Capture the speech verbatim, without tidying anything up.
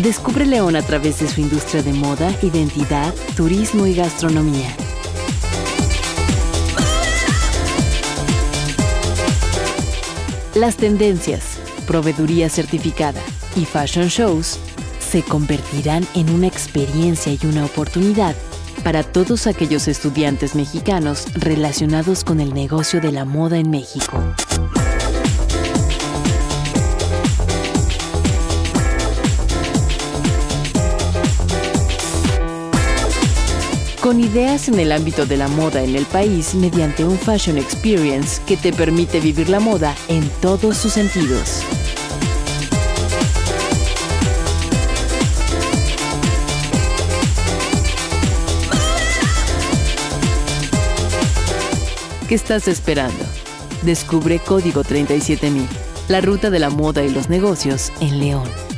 Descubre León a través de su industria de moda, identidad, turismo y gastronomía. Las tendencias, proveeduría certificada y fashion shows se convertirán en una experiencia y una oportunidad para todos aquellos estudiantes mexicanos relacionados con el negocio de la moda en México. Con ideas en el ámbito de la moda en el país mediante un Fashion Experience que te permite vivir la moda en todos sus sentidos. ¿Qué estás esperando? Descubre Código treinta y siete mil, la ruta de la moda y los negocios en León.